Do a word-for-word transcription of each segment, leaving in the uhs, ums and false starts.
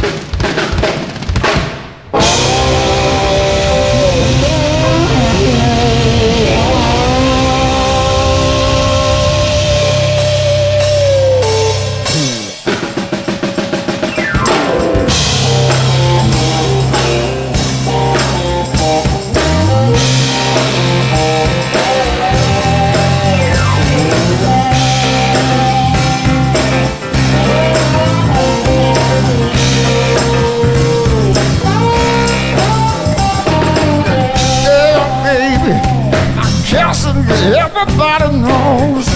Everybody knows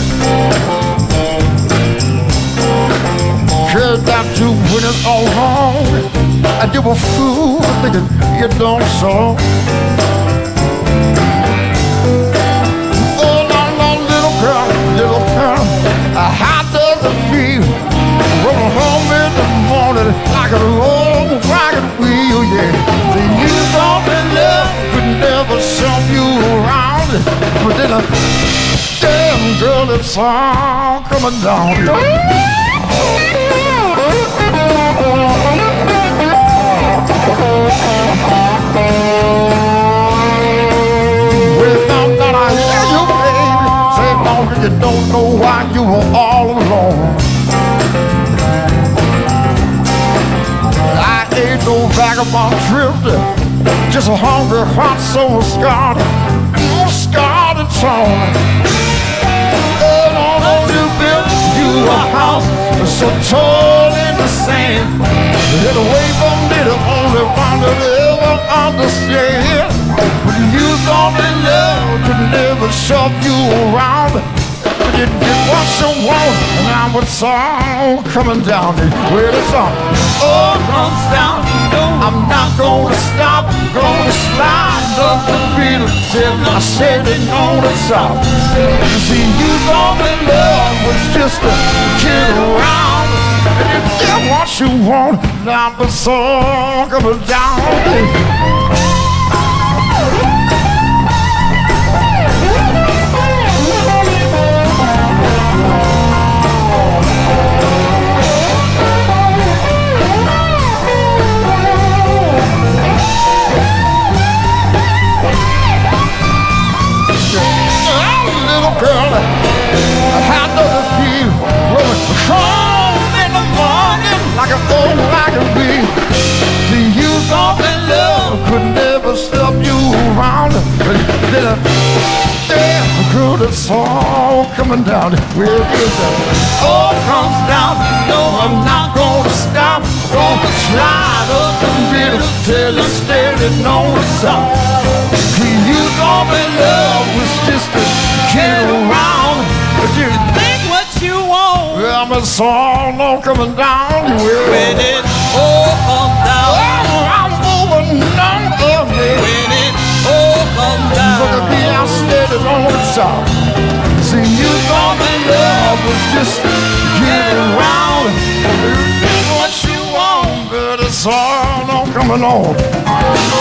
Cared that you when it's all wrong And you a fool thinking you don't so Oh, no, no, little girl, little girl How does it feel Rolling home in the morning Like an old wagon wheel, yeah See, you thought that love could never show you around But then I damn girl, it's all coming down. Without that I hear you, baby, say longer you don't know why you were all alone. I ain't no vagabond drifter, just a hungry heart so scarred, scarred and torn. You a house so tall in the sand Get away from me, the only one that ever understand When you thought that love could never shove you around But you get what you want, and now it's all coming down Where the sun all comes down I'm not gonna stop, gonna slide up the beat Till I said it gonna stop See, you thought that love was just a kid around And you get what you want, now it's all coming down Girl, how does it feel rolling home in the morning like an old wagon wheel? See, you thought that love could never stop you around, but then a damn girl, it's all coming down. Where is it? All comes down. No, I'm not gonna stop. Gonna slide up the middle till it's standing on the side. You thought that love was just a kid around, but you think what you want. Well, it's all no coming down. Well, when it all comes down, oh, I'm over none of it. When it all comes down, look at me, I'm standing on the top. See, you thought that love was just a kid around. You think what you want, but it's all no coming on.